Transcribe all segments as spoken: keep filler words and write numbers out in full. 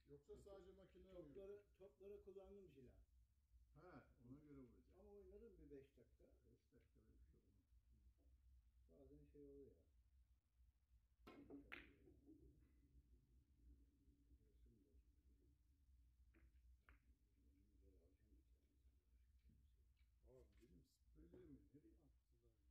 Yoksa sadece makineye mi Topları, yürütecek? topları kullandım silah. Ha, ona göre vuracak. Ama oynadım bir beş dakika. beş dakikada bir şey olmaz. Bazen şey oluyor. Resim bozuk. Güzel alacağım bir tane. Abi benim spreylerimi nereye attılar ya?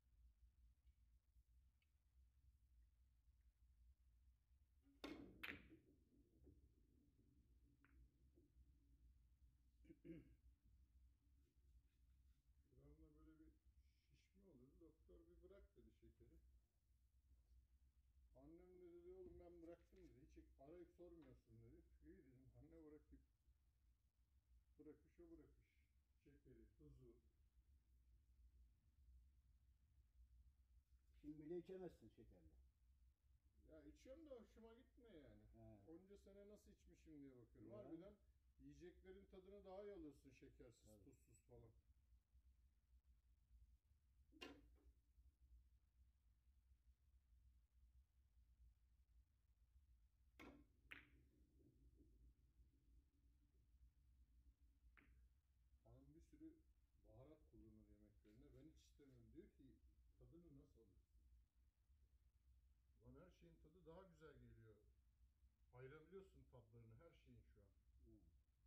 Şuramda böyle bir şişme oluyordu. Doktor bir bırak dedi şekeri. Annem de dedi oğlum ben bıraktım dedi. Hiç arayıp sormuyorsun dedi. İyi dedim anne bırakayım. Bırakış o bırakış. Şekeri, tuzu. Şimdi bile içemezsin şekerli. Ya içiyorum da hoşuma gitmiyor yani. He. Onca sene nasıl içmişim diye bakıyorum. Ya. Harbiden yiyeceklerin tadını daha iyi alıyorsun şekersiz, Tabii. tuzsuz falan. Hanım bir sürü baharat kullanır yemeklerinde. Ben hiç istemiyorum. Diyor ki tadını nasıl alıyorsun? Lan her şeyin tadı daha güzel geliyor. Ayırabiliyorsun tatlarını her şeyin şu an. Hı.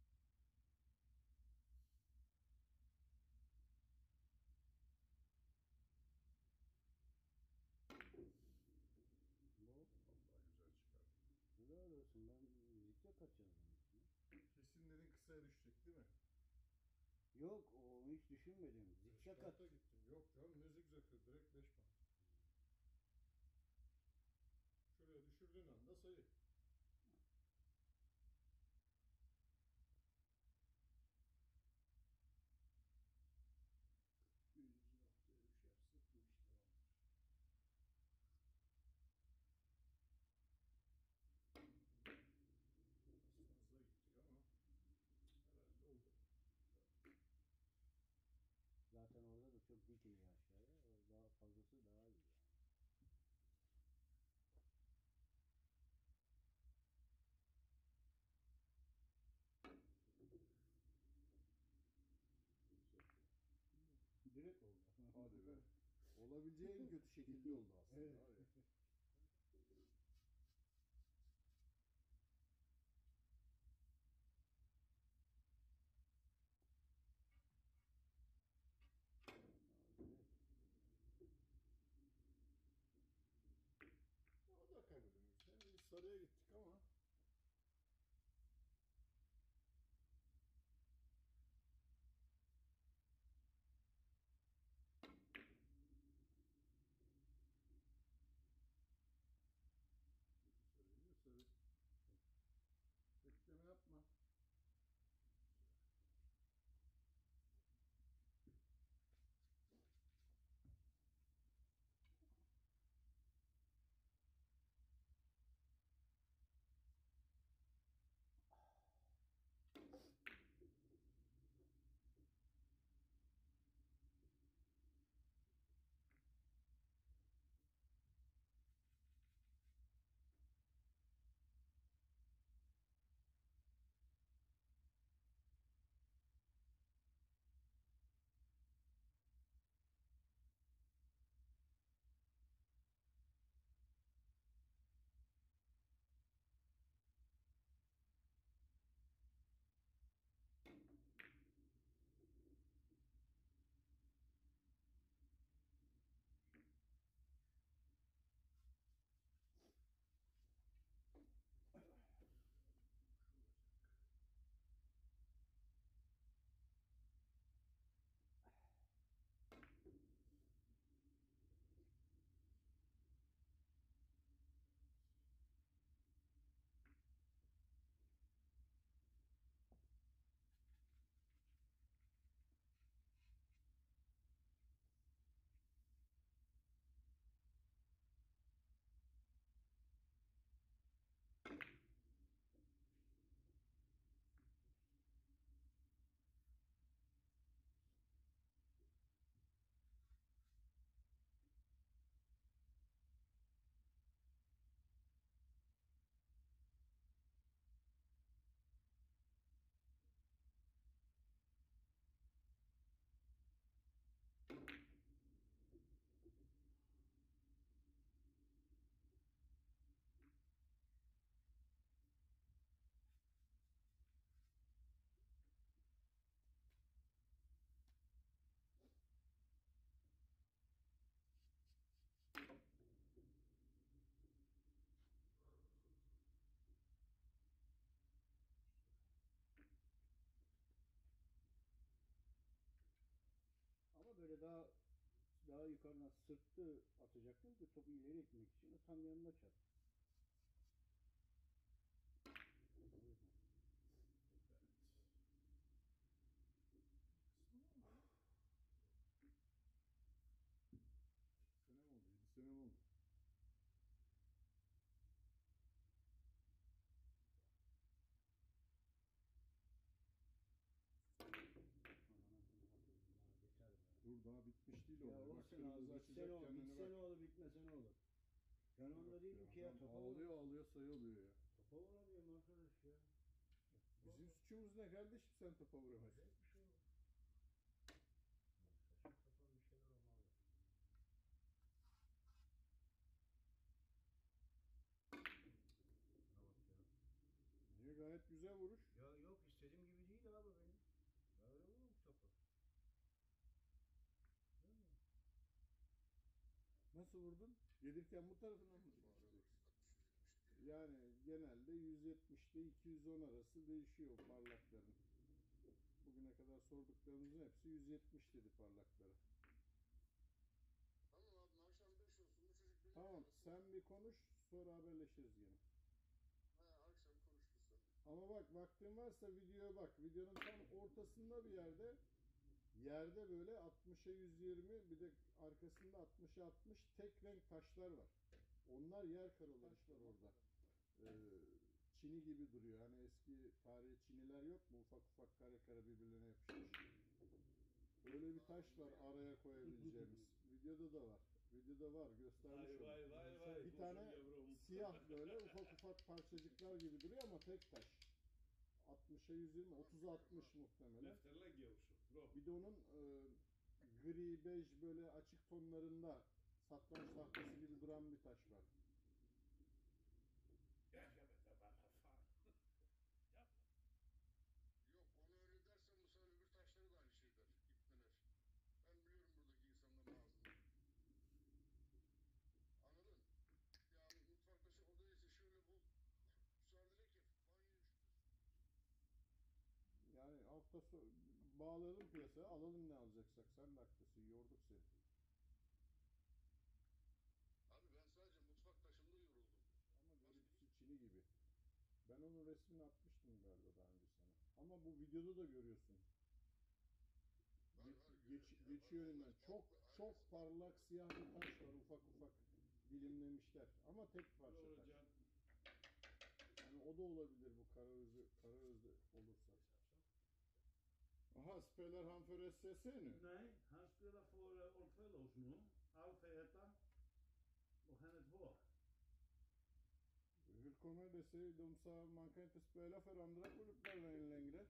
Bu Vallahi güzel çıkardım. helal olsun, ben zikzak atacağım zannettim. Kesin dedin kısaya düşecek değil mi? Yok, onu hiç düşünmedim. Beş Zikzak banta at. gittim. Yok canım ne zigzagı direkt beş bant. Şuraya düşürdüğün anda sayı. Birinci noktaya düşersek bu iş tamamdır. Biraz fazla gittik ama herhalde oldu. Zaten orada da çok dikiliyor aşağıya. O daha fazlası daha iyi yani. Direkt oldu. Hadi be. Olabileceği en kötü şekilde oldu aslında Evet. var ya. O da kabulümüzde. Biz sarıya gittik ama sarı sarı. Bekleme yapma. böyle daha daha yukarıdan sırtı atacaktım ki topu ileri itmek için. O tam yanına çarptı. O yüzden. Evet. Sene mi oldu? yedi sene mi oldu? Anana kurban koyayım ya, yeter be. Dur daha bitmiş değil o. Ya Bak olsun kırmızı abi, bitse açacak ne olur, kendini bitse ne bak. olur, bitmese ne olur. Ben onda Yok değilim ya, ki ya, adam topa ağlıyor vur. ağlıyor sayı oluyor ya. Topa vuramıyorum arkadaş ya. Bizim suçumuz ne kardeşim sen topa vuramazsın. Acayip bir şey oldu. Saçma sapan bir şeyler olmalı. Buna bak ya. Niye gayet güzel vuruş. Ya yok, istediğim gibi değil abi benim. Ben öyle vururum topu. Değil mi? Nasıl vurdun? Gelirken bu tarafından mı vurdun? Yani genelde yüz yetmiş ile iki yüz on arası değişiyor parlakların. Bugüne kadar sorduklarımızın hepsi yüz yetmiş dedi parlaklara. Tamam abi akşam beş olsun bu çocuk beni Tamam arasın. sen bir konuş sonra haberleşiriz yine. Ha, akşam konuşuruz sen. Ama bak vaktin varsa videoya bak. Videonun tam ortasında bir yerde yerde böyle altmışa yüz yirmi bir de arkasında altmışa altmış tek renk taşlar var. Onlar yer karalamışlar orada. Ee, çini gibi duruyor. Hani eski tarihi çiniler yok mu? Ufak ufak kare kare birbirlerine yapışmış. Öyle bir taş var araya koyabileceğimiz. Videoda da var. Videoda var. Göstermiş onu. Vay vay vay. Bir tane siyah böyle ufak ufak parçacıklar gibi duruyor ama tek taş. altmışa yüz yirmi, otuza altmış muhtemelen. Lefterler gevşu. Bro. Bir de onun e, gri, bej böyle açık tonlarında satranç tahtası gibi duran bir taş var. Yaşa be de bana falan. Yapma. Yok onu öyle dersen bu sefer öbür taşları da aynı şey der. İpneler. Ben biliyorum buradaki insanların ağzını. Anladın? Yani mutfak taşı o değilse şöyle bul. Müsaade ki banyo üşütür. Yani hafta sonu bağlayalım piyasaya, alalım ne alacaksak. Sen de haklısın, yorduk seni. Abi ben sadece mutfak taşında yoruldum. Ama Başka görüntüsü çini gibi. Ben onun resmini atmıştım galiba daha önce sana. Ama bu videoda da görüyorsun. Var, Geç, var, geç, görüyorum ya. geçiyor Var, önünden. var. Çok Bak, çok aynısı. parlak siyah bir taş var, ufak ufak dilimlemişler. Ama tek parça Doğru taş. can. Yani o da olabilir bu kara özü, kara özü olursa. Aha, spelar han för S S C nu? Nej, han spelar för uh, Old Fellows nu. Alfa heter han. Och han är två. Hur kommer det sig? De sa man kan inte spela för andra klubbar längre.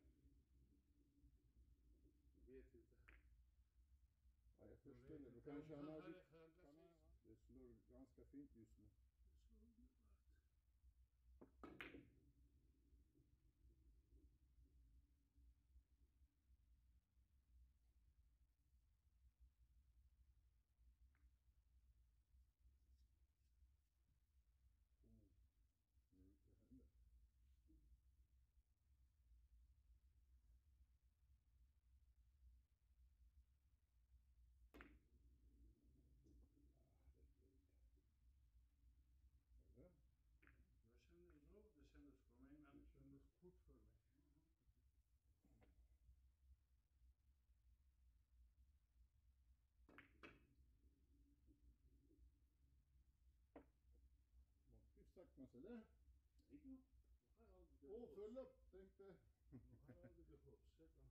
Vet inte. Ja, jag Jag förstår vet det. Du inte. kanske Han han har... hade förhandlat han sig. har- Det slår ganska fint just nu. Det är så underbart. Oh, nu det händer. Ah, räcker inte. Eller? Jag känner, jo, det kändes för mig, men... Det kändes fort för mig. Hyfsat mesele. Nej då. Jag har aldrig Åh, behövt. full upp! Tänkte... Jag har aldrig behövt. Se då.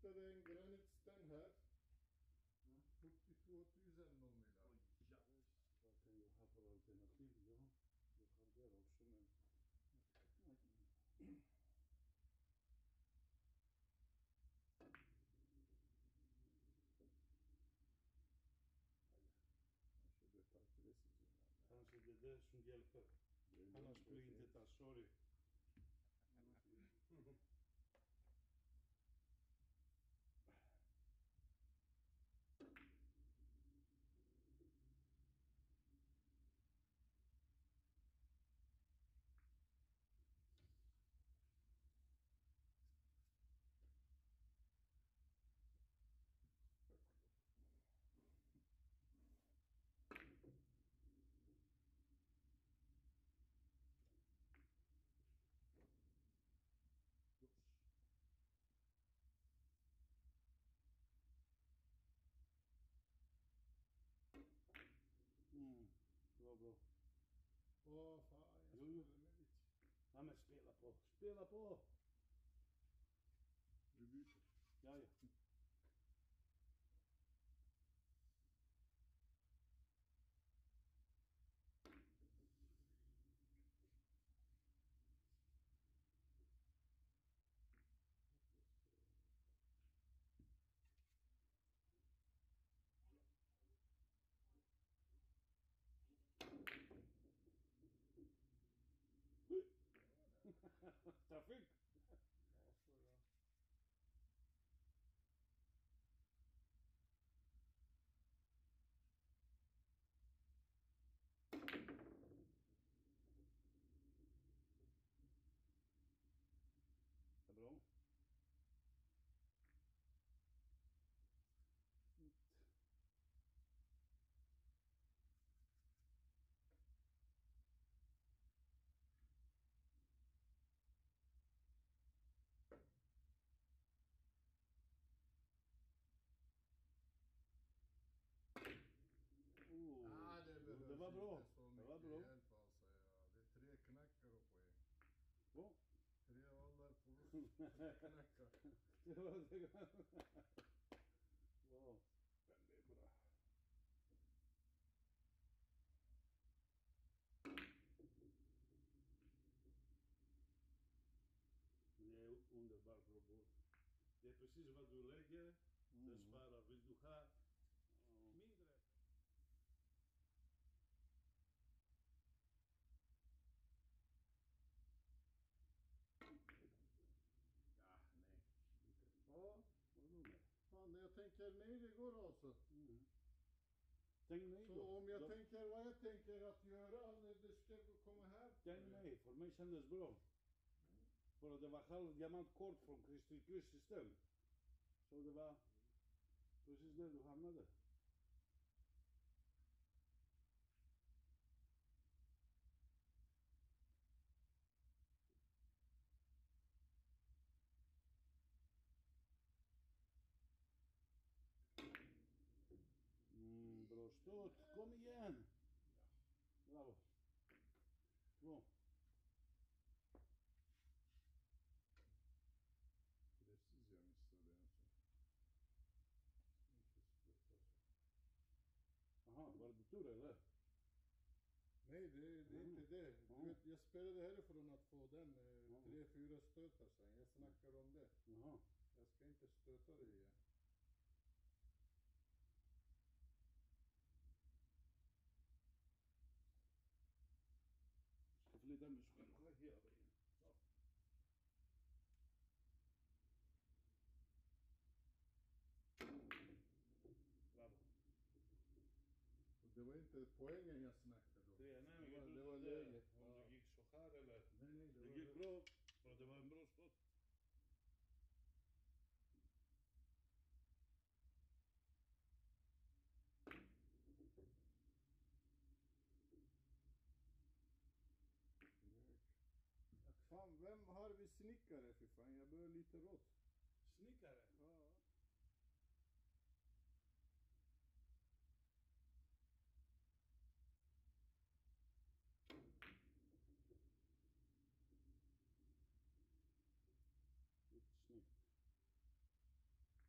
hittade en granitsten här. Mm. sjuttiotvåtusen nummer. Oj, ja. Vad kan jag ha för alternativ? Ja, jag har där också men... Kanske det tar precision. Kanske det är det som hjälper. Det är Annars lugnt, skulle det inte finns. ta sorry. Mm, bra, bra. Åh fan, jag Jo, jo. spelar med lite. Ja men spela på, spela på! Vi byter. Ja, ja. Trafik! Ja, så ja. Det är bra. Oh, Ah, det, det behövs var bra. inte så Det mycket var bra. hjälp alltså. Ja. Det är tre knackar på en. Bra. Tre vallar på oss, tre knackar. Det var det. Bra. Väldigt bra. Det är underbart Robert. Det är precis vad du lägger. Det svarar. Vill du ha mindre? Ja, nej. Ja, Vad nummer? fan jag tänker nej det går alltså. Mm. Tänk nej Så då. om jag Då- tänker vad jag tänker att göra när du ska komma här. Tänk nej, för mig kändes bra. För det var halv gammalt kort från Kristi Kristussten. Så det var precis där du hamnade. Mm, bra stöt, kom igen! Bravo. Bra. Precis jag missade en sån. Inte stöta så. Aha, var det tur eller? Nej det, det är inte det. Mm. Du vet, jag spelade härifrån att få den eh, Mm. tre, fyra stötar sen. Jag snackar om det. Jaha. Jag ska inte stöta dig igen. Ska flytta musklerna hela vägen. Så. Bravo. Och det var inte poängen jag snackade om. Tre, nej, men det var, jag det var trodde läget. om Ja. det gick så här eller? Nej, nej, det, Det var gick bra. För det var en bra skott. Fan, vem har vi snickare för fan? Jag börjar lite rått. Snickare. Ja. Lite snyggt.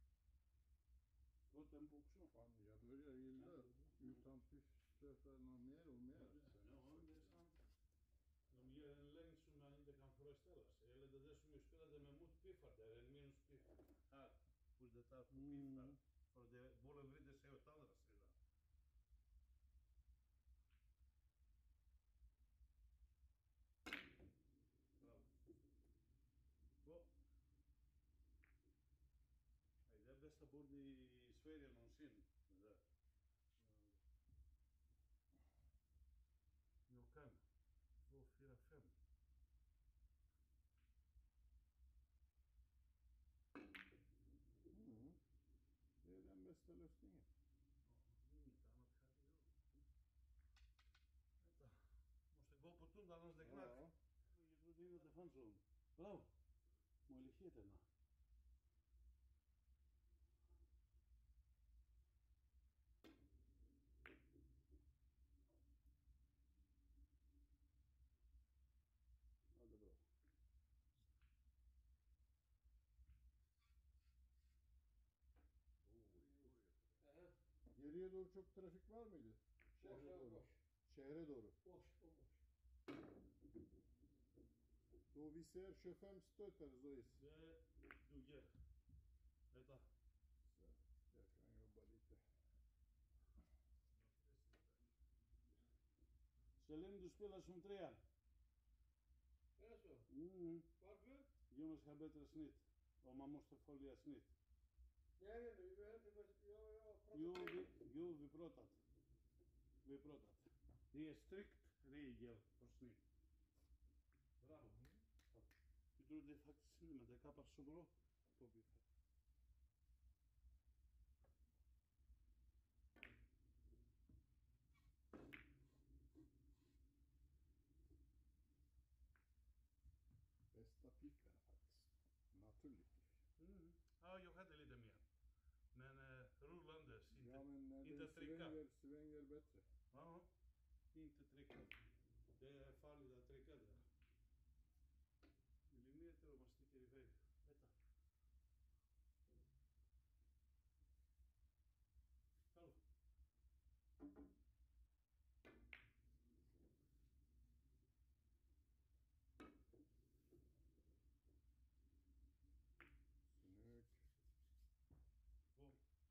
tempo också. Fan, jag börjar gilla utan pyssstötarna mer och mer. sen Ja, faktiskt. det är sant. De ger en längd som man inte kan föreställa sig. Eller det där som jag spelade med motpiffar där, en minuspiff här. Hur det tar på Mm. piffar. För det, bollen vrider sig åt andra sidan. Bra. Bra. Nej, det är bästa bord i Sverige någonsin. Det där. Jag kan. Två, fyra, fem. Mm. Det är den bästa lösningen. Ja, inget annat hade jag. Vänta. Måste gå på tundan annars det knack. Ja. Jag trodde inte att det fanns sån. Bra. Möjligheterna. Ja, det är bra. Aha. Geriye doğru çok trafik var mıydı? Boş Şehre abi doğru. boş. Şehre doğru. Boş bomboş. Då vi ser tjugofem stötar så is. Det duger. Vänta. Så jag kan jobba lite. Selin, du spelar som trea. Är det så? Mm. Varför? Jonas har bättre snitt. Och man måste följa snitt. Nej, nej, nej. Vi har inte... Jag, jag har pratat Jo, med- vi, jo, vi pratat. Vi pratat. Det är strikt regel för snitt. Bravo. Jag tror det faktiskt inte, men det kappar så bra på biffen. Bästa piffen faktiskt. Naturlig piff. Mm. Ja, jag hade lite mer. Men eh, rullandes, inte, Ja men när inte den trycka. svänger, svänger bättre. Ja, inte trycka. Det är farligt att trycka där. Millimeter och man sticker iväg. Vänta. Hallå. Snyggt. Två.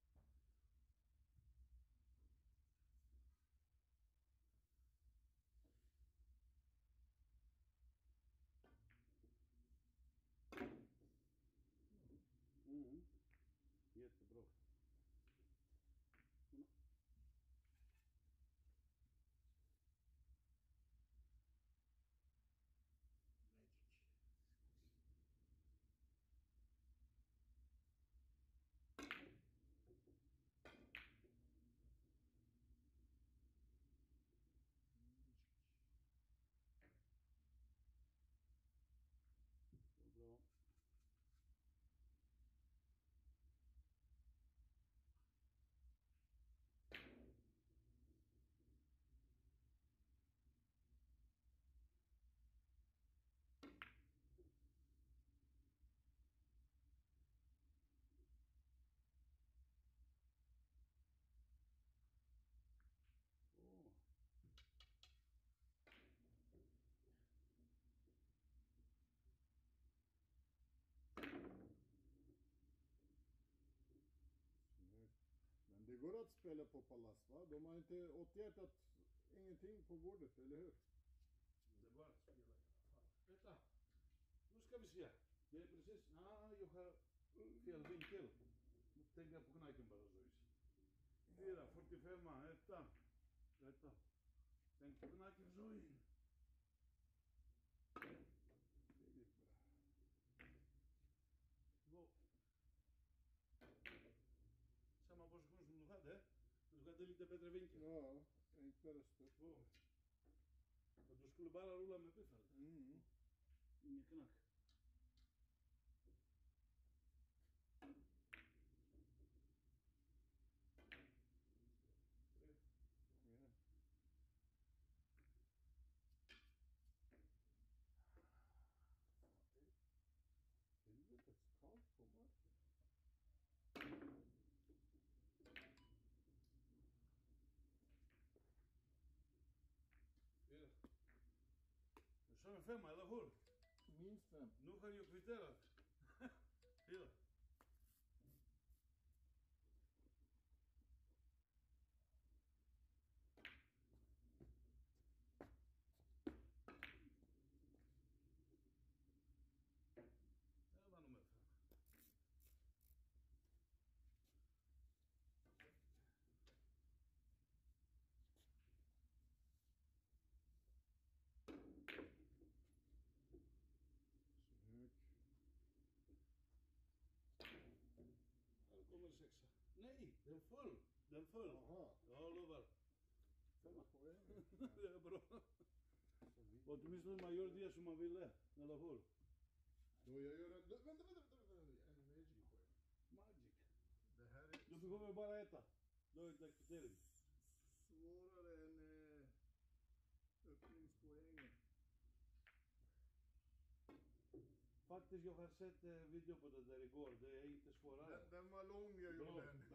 Mm. Jättebra. Mm. Magic. Så bra. Åh. Snyggt. Men det går att spela på Palas va? De har inte åtgärdat ingenting på bordet, eller hur? Det går att spela i alla fall. Vänta. Nu ska vi se. Det är precis... Ah, jag har fel vinkel. Nu tänker jag på knacken bara så. Fyra, fyrtiofem, etta. Etta. Tänk på knacken så in. Det gick bra. Två. Samma position som du hade. Men du hade lite bättre vinkel. Ja, enklare stöt. Två. Och du skulle bara rulla med piffar. Mm. Ingen knack. Tre. Kom igen. Helvetes kallt på marken. femma, eller hur? Minst fem. Nu har jag kvitterat. Fyra. Det var nummer fem. Snyggt. Här kommer sexa. Nej, den föll. Den föll. Jaha. Jag lovar. Fem poäng. Det är bra. Åtminstone man gör det som man ville, eller hur? Då jag gör en... Vänta, vänta, vänta, vänta. En magic poäng. Magic. Det här är Du behöver bara äta. Då är det kvittering. svårare än eh, öppningspoängen. Faktiskt, jag har sett eh, video på det där igår. Det är inte svårare. Den, den var lång jag gjorde Bra, den.